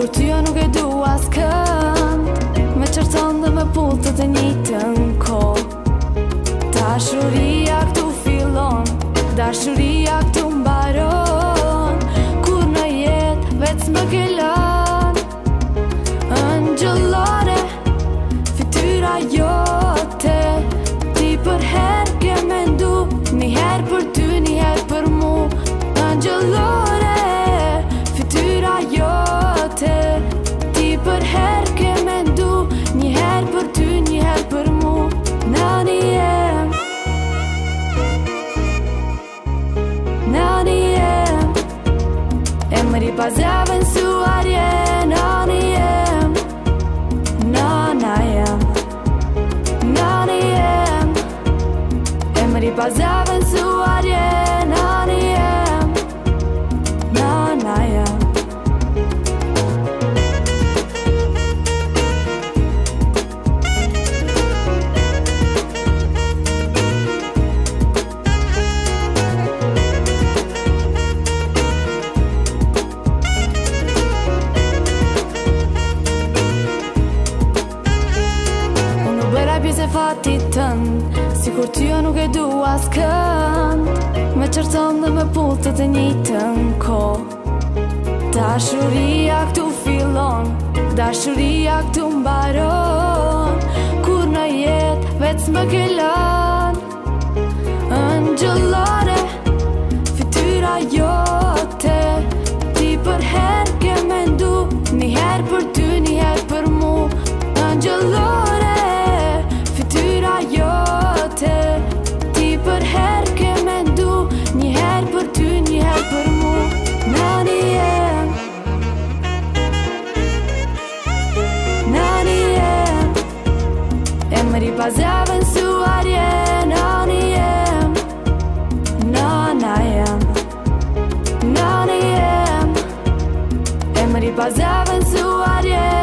Sikur ty jo nuk e du as kënd, me qërton dhe me pullët e njëtën kohë. Dashuria këtu fillon, dashuria këtu mbaron, kur në jetë veç më ke lënë. Angjëllore, fytyra jote, ti për herë ke mendu, një herë për ty, një herë për mu. Angjëllore, fytyra jote, ti për herë ke mendu, një herë për ty, një herë për mu. Nani jem, nani jem, emri pa zjavën suarje. Nani jem, nana jem, nani jem, emri pa zjavën suarje. Nani jem, nana jem. Pjesë e fatit tënd, sikur ty jo nuk e du as kënd, me qërton dhe me pullët e njëtën kohë. Dashuria këtu fillon, dashuria këtu mbaron, kur në jetë veç më ke lënë. Angjëllore, fytyra jote, ti për herë ke mendu, një herë për ty, një herë për mu. Angjëllore, fytyra jote, ti për herë ke mendu, një herë për ty, një herë për mu. Nani jem, nani jem, emri pa zjavën suarje. Nani jem, nana jem, nani jem, emri pa zjavën suarje.